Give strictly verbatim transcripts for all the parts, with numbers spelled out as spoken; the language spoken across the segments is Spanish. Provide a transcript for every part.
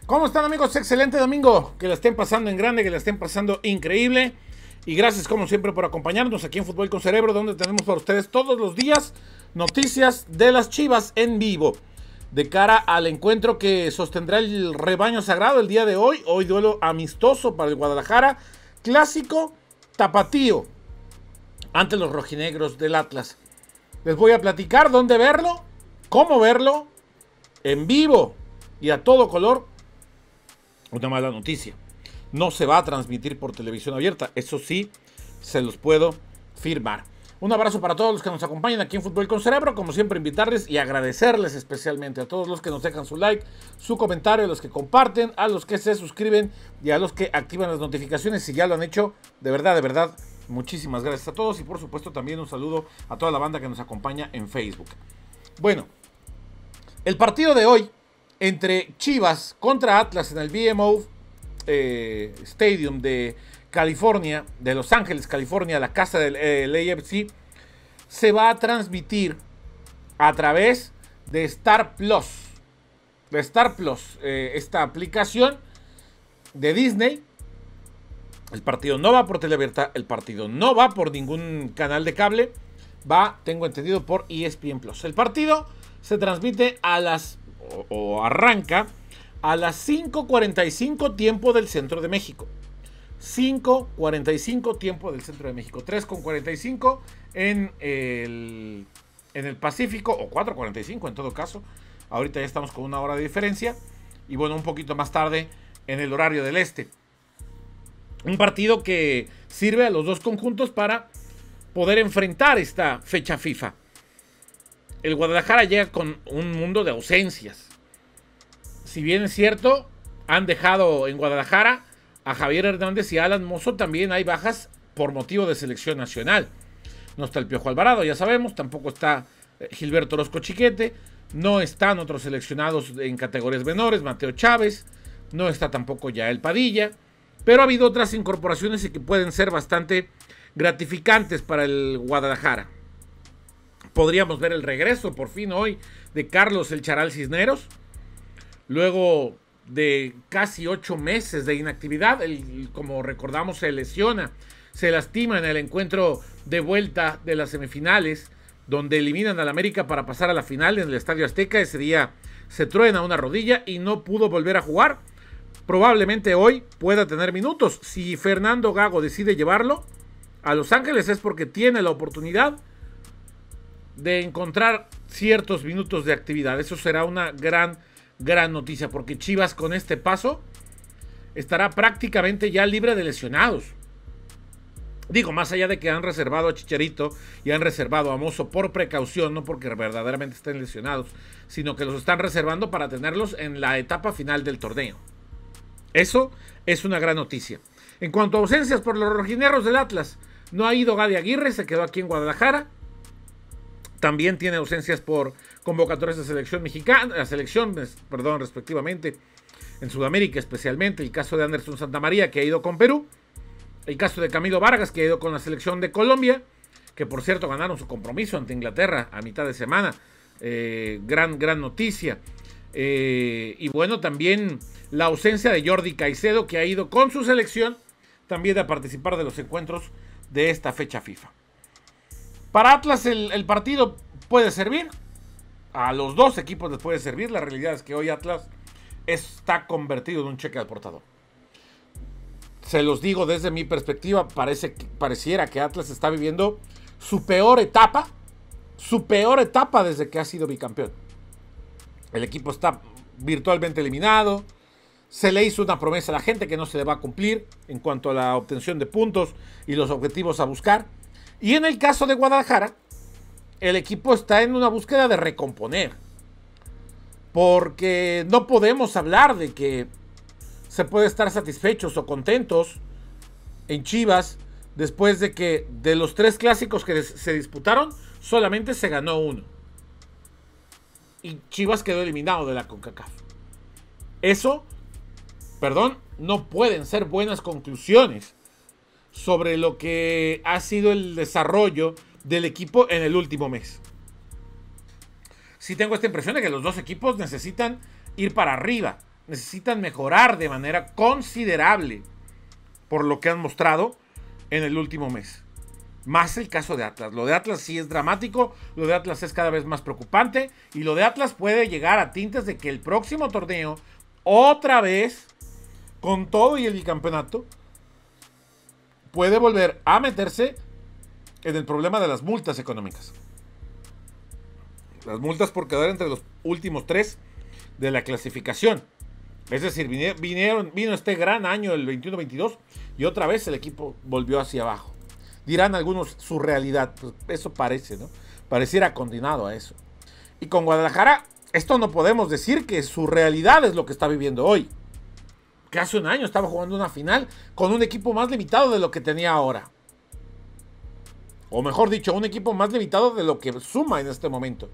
¿Cómo están, amigos? Excelente domingo, que la estén pasando en grande, que la estén pasando increíble. Y gracias como siempre por acompañarnos aquí en Fútbol con Cerebro, donde tenemos para ustedes todos los días noticias de las Chivas en vivo. De cara al encuentro que sostendrá el rebaño sagrado el día de hoy. Hoy duelo amistoso para el Guadalajara. Clásico tapatío ante los rojinegros del Atlas. Les voy a platicar dónde verlo, cómo verlo, en vivo y a todo color. Una mala noticia: no se va a transmitir por televisión abierta. Eso sí, se los puedo firmar. Un abrazo para todos los que nos acompañan aquí en Fútbol con Cerebro. Como siempre, invitarles y agradecerles especialmente a todos los que nos dejan su like, su comentario, a los que comparten, a los que se suscriben y a los que activan las notificaciones. Si ya lo han hecho, de verdad, de verdad, muchísimas gracias a todos. Y por supuesto también un saludo a toda la banda que nos acompaña en Facebook. Bueno, el partido de hoy entre Chivas contra Atlas en el B M O eh, Stadium de California, de Los Ángeles, California, la casa del eh, A F C, se va a transmitir a través de Star Plus. De Star Plus, eh, esta aplicación de Disney. El partido no va por teleabierta, el partido no va por ningún canal de cable, va, tengo entendido, por E S P N Plus. El partido se transmite a las, o, o arranca a las cinco cuarenta y cinco tiempo del centro de México. cinco cuarenta y cinco tiempo del centro de México. tres cuarenta y cinco en el, en el Pacífico, o cuatro cuarenta y cinco en todo caso. Ahorita ya estamos con una hora de diferencia. Y bueno, un poquito más tarde en el horario del este. Un partido que sirve a los dos conjuntos para poder enfrentar esta fecha FIFA. El Guadalajara llega con un mundo de ausencias. Si bien es cierto, han dejado en Guadalajara a Javier Hernández y a Alan Mozo. También hay bajas por motivo de selección nacional. No está el Piojo Alvarado, ya sabemos. Tampoco está Gilberto Orozco Chiquete. No están otros seleccionados en categorías menores, Mateo Chávez. No está tampoco Yael Padilla. Pero ha habido otras incorporaciones y que pueden ser bastante gratificantes para el Guadalajara. Podríamos ver el regreso por fin hoy de Carlos El Charal Cisneros. Luego de casi ocho meses de inactividad, él, como recordamos, se lesiona, se lastima en el encuentro de vuelta de las semifinales, donde eliminan al América para pasar a la final en el Estadio Azteca. Ese día se truena una rodilla y no pudo volver a jugar. Probablemente hoy pueda tener minutos. Si Fernando Gago decide llevarlo a Los Ángeles es porque tiene la oportunidad de encontrar ciertos minutos de actividad. Eso será una gran Gran noticia, porque Chivas con este paso estará prácticamente ya libre de lesionados. Digo, más allá de que han reservado a Chicharito y han reservado a Mozo por precaución, no porque verdaderamente estén lesionados, sino que los están reservando para tenerlos en la etapa final del torneo. Eso es una gran noticia. En cuanto a ausencias por los rojinegros del Atlas, no ha ido Gadi Aguirre, se quedó aquí en Guadalajara. También tiene ausencias por convocatorias de selección mexicana, la selección, perdón, respectivamente, en Sudamérica especialmente. El caso de Anderson Santamaría, que ha ido con Perú. El caso de Camilo Vargas, que ha ido con la selección de Colombia, que por cierto ganaron su compromiso ante Inglaterra a mitad de semana. Eh, gran, gran noticia. Eh, y bueno, también la ausencia de Jordi Caicedo, que ha ido con su selección también a participar de los encuentros de esta fecha FIFA. Para Atlas el, el partido puede servir, a los dos equipos les puede servir. La realidad es que hoy Atlas está convertido en un cheque al portador. Se los digo desde mi perspectiva, parece, pareciera que Atlas está viviendo su peor etapa, su peor etapa desde que ha sido bicampeón. El equipo está virtualmente eliminado, se le hizo una promesa a la gente que no se le va a cumplir en cuanto a la obtención de puntos y los objetivos a buscar. Y en el caso de Guadalajara, el equipo está en una búsqueda de recomponer. Porque no podemos hablar de que se puede estar satisfechos o contentos en Chivas después de que de los tres clásicos que se disputaron, solamente se ganó uno. Y Chivas quedó eliminado de la CONCACAF. Eso, perdón, no pueden ser buenas conclusiones sobre lo que ha sido el desarrollo del equipo en el último mes. Sí tengo esta impresión de que los dos equipos necesitan ir para arriba. necesitan mejorar de manera considerable por lo que han mostrado en el último mes. Más el caso de Atlas. Lo de Atlas sí es dramático, lo de Atlas es cada vez más preocupante y lo de Atlas puede llegar a tintes de que el próximo torneo, otra vez, con todo y el bicampeonato, puede volver a meterse en el problema de las multas económicas. Las multas por quedar entre los últimos tres de la clasificación. Es decir, vinieron, vino este gran año, el veintiuno veintidós, y otra vez el equipo volvió hacia abajo. Dirán algunos su realidad, pues eso parece, ¿no? Pareciera condenado a eso. Y con Guadalajara, esto no podemos decir que su realidad es lo que está viviendo hoy. Que hace un año estaba jugando una final con un equipo más limitado de lo que tenía ahora. O mejor dicho, un equipo más limitado de lo que suma en este momento.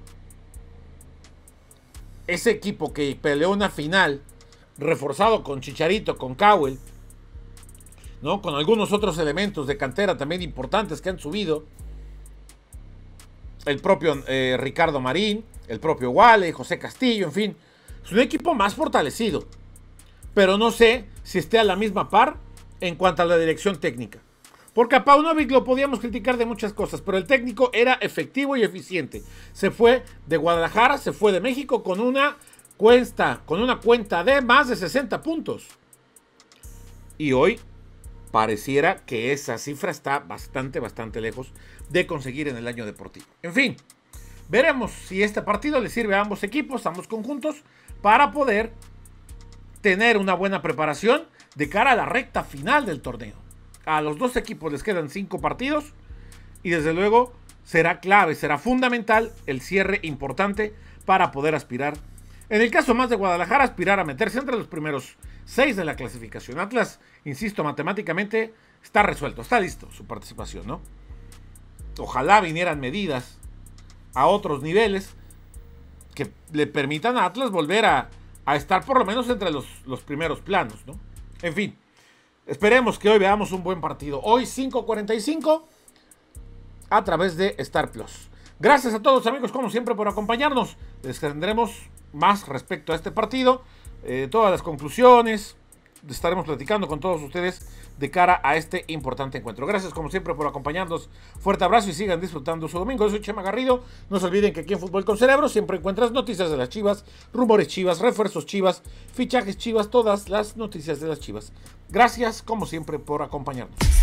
Ese equipo que peleó una final, reforzado con Chicharito, con Cowell, ¿no? Con algunos otros elementos de cantera también importantes que han subido. El propio eh, Ricardo Marín, el propio Wale, José Castillo, en fin. Es un equipo más fortalecido. Pero no sé si esté a la misma par en cuanto a la dirección técnica. Porque a Paunovic lo podíamos criticar de muchas cosas, pero el técnico era efectivo y eficiente. Se fue de Guadalajara, se fue de México con una cuenta, con una cuenta de más de sesenta puntos. Y hoy pareciera que esa cifra está bastante, bastante lejos de conseguir en el año deportivo. En fin, veremos si este partido le sirve a ambos equipos, a ambos conjuntos, para poder tener una buena preparación de cara a la recta final del torneo. A los dos equipos les quedan cinco partidos y desde luego será clave, será fundamental el cierre importante para poder aspirar. En el caso más de Guadalajara, aspirar a meterse entre los primeros seis de la clasificación. Atlas, insisto, matemáticamente está resuelto, está listo su participación, ¿no? Ojalá vinieran medidas a otros niveles que le permitan a Atlas volver a, a estar por lo menos entre los, los primeros planos, ¿no? En fin, esperemos que hoy veamos un buen partido. Hoy cinco cuarenta y cinco a través de Star Plus. Gracias a todos, amigos, como siempre, por acompañarnos. Les tendremos más respecto a este partido, eh, todas las conclusiones, estaremos platicando con todos ustedes de cara a este importante encuentro. Gracias como siempre por acompañarnos, fuerte abrazo y sigan disfrutando su domingo. Yo soy Chema Garrido, no se olviden que aquí en Fútbol con Cerebro siempre encuentras noticias de las Chivas, rumores Chivas, refuerzos Chivas, fichajes Chivas, todas las noticias de las Chivas. Gracias como siempre por acompañarnos.